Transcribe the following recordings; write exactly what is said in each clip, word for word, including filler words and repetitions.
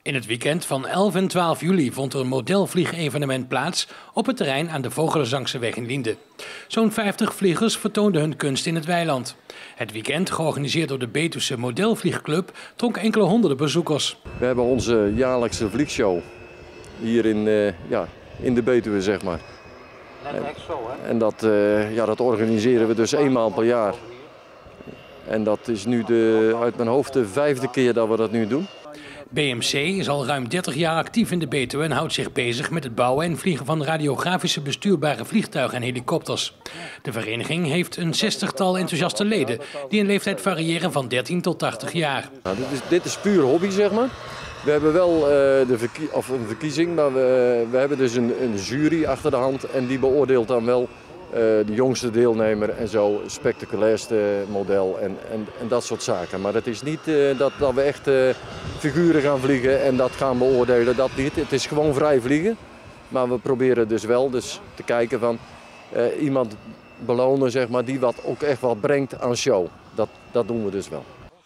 In het weekend van elf en twaalf juli vond er een modelvliegevenement plaats op het terrein aan de Vogelenzangseweg in Liende. Zo'n vijftig vliegers vertoonden hun kunst in het weiland. Het weekend, georganiseerd door de Betuwse Modelvliegclub, trok enkele honderden bezoekers. We hebben onze jaarlijkse vliegshow hier in, uh, ja, in de Betuwe, zeg maar. En, en dat, uh, ja, dat organiseren we dus eenmaal per jaar. En dat is nu de, uit mijn hoofd de vijfde keer dat we dat nu doen. B M C is al ruim dertig jaar actief in de Betuwe en houdt zich bezig met het bouwen en vliegen van radiografische bestuurbare vliegtuigen en helikopters. De vereniging heeft een zestigtal enthousiaste leden die in leeftijd variëren van dertien tot tachtig jaar. Nou, dit, is, dit is puur hobby, zeg maar. We hebben wel uh, de verkie of een verkiezing, maar we, we hebben dus een, een jury achter de hand en die beoordeelt dan wel uh, de jongste deelnemer en zo, spectaculairste model en, en, en dat soort zaken. Maar het is niet uh, dat, dat we echt uh, figuren gaan vliegen en dat gaan beoordelen, dat niet. Het is gewoon vrij vliegen, maar we proberen dus wel dus te kijken van uh, iemand belonen, zeg maar, die wat ook echt wat brengt aan show. Dat, dat doen we dus wel.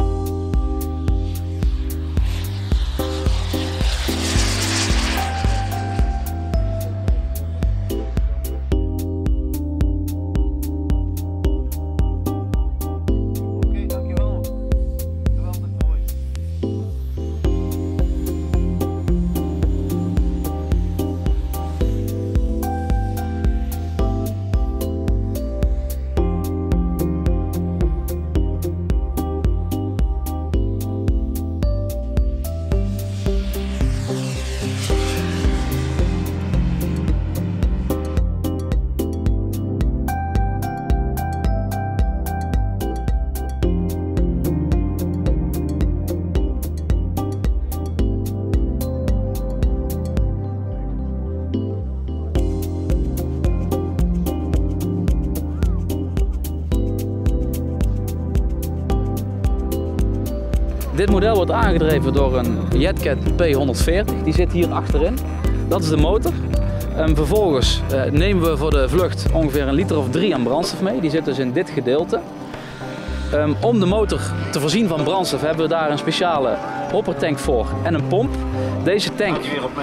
Dit model wordt aangedreven door een Jetcat P honderdveertig, die zit hier achterin. Dat is de motor. En vervolgens eh, nemen we voor de vlucht ongeveer een liter of drie aan brandstof mee. Die zit dus in dit gedeelte. Um, om de motor te voorzien van brandstof hebben we daar een speciale hoppertank voor en een pomp. Deze tank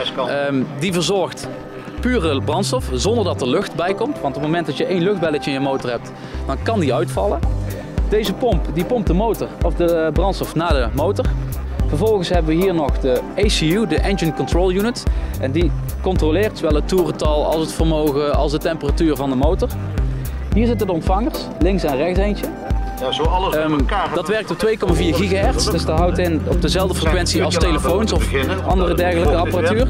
um, die verzorgt pure brandstof zonder dat er lucht bij komt. Want op het moment dat je één luchtbelletje in je motor hebt, dan kan die uitvallen. Deze pomp die pompt de motor of de brandstof naar de motor. Vervolgens hebben we hier nog de E C U, de Engine Control Unit. En die controleert zowel het toerental als het vermogen als de temperatuur van de motor. Hier zitten de ontvangers, links en rechts eentje. Ja, zo alles um, dat werkt op twee komma vier gigahertz, dus dat houdt in op dezelfde frequentie als telefoons of andere dergelijke apparatuur.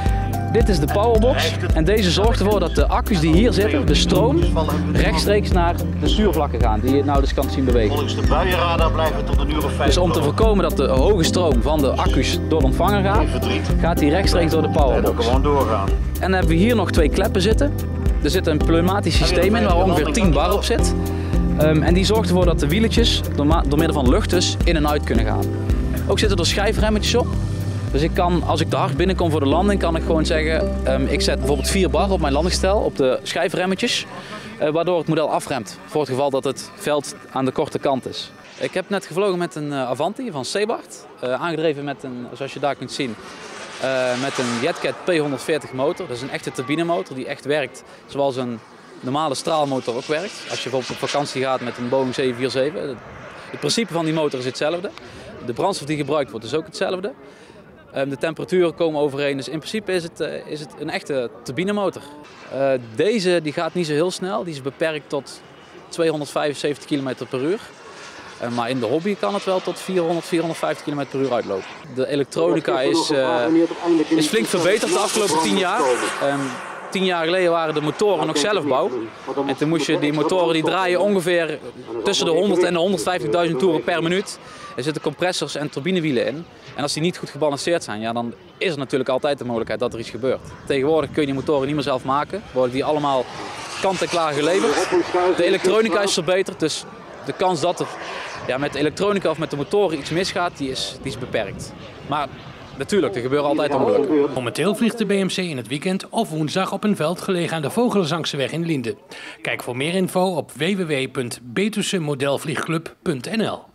Dit is de powerbox en deze zorgt ervoor dat de accu's die hier zitten, de stroom, rechtstreeks naar de stuurvlakken gaan, die je nou dus kan zien bewegen. Volgens de buienradar blijven we tot een uur of vijf. Dus om te voorkomen dat de hoge stroom van de accu's door de ontvanger gaat, gaat die rechtstreeks door de powerbox. Gewoon doorgaan. En dan hebben we hier nog twee kleppen zitten. Er zit een pneumatisch systeem in waar ongeveer tien bar op zit. Um, en die zorgt ervoor dat de wieletjes door, door middel van lucht dus in en uit kunnen gaan. Ook zitten er schijfremmetjes op. Dus ik kan, als ik te hard binnenkom voor de landing, kan ik gewoon zeggen, um, ik zet bijvoorbeeld vier bar op mijn landingsstel, op de schijfremmetjes, uh, waardoor het model afremt, voor het geval dat het veld aan de korte kant is. Ik heb net gevlogen met een uh, Avanti van Sebart, uh, aangedreven met een, zoals je daar kunt zien, uh, met een Jetcat P honderdveertig motor. Dat is een echte turbinemotor die echt werkt zoals een normale straalmotor ook werkt. Als je bijvoorbeeld op vakantie gaat met een Boeing zeven vier zeven, het principe van die motor is hetzelfde. De brandstof die gebruikt wordt is ook hetzelfde. De temperaturen komen overeen, dus in principe is het, uh, is het een echte turbinemotor. Uh, deze die gaat niet zo heel snel, die is beperkt tot tweehonderdvijfenzeventig kilometer per uur. Uh, maar in de hobby kan het wel tot vierhonderd, vierhonderdvijftig kilometer per uur uitlopen. De elektronica is, uh, is flink verbeterd de afgelopen tien jaar. Um, Tien jaar geleden waren de motoren nog zelfbouw. En toen moest je die motoren die draaien ongeveer tussen de honderd en de honderdvijftigduizend toeren per minuut. Er zitten compressors en turbinewielen in. En als die niet goed gebalanceerd zijn, ja, dan is er natuurlijk altijd de mogelijkheid dat er iets gebeurt. Tegenwoordig kun je die motoren niet meer zelf maken. Worden die allemaal kant-en-klaar geleverd. De elektronica is verbeterd, dus de kans dat er ja, met de elektronica of met de motoren iets misgaat, die is, die is beperkt. Maar natuurlijk, er gebeuren altijd ongelukken. Momenteel vliegt de B M C in het weekend of woensdag op een veld gelegen aan de Vogelenzangseweg in Liende. Kijk voor meer info op w w w punt betuwse modelvliegclub punt n l.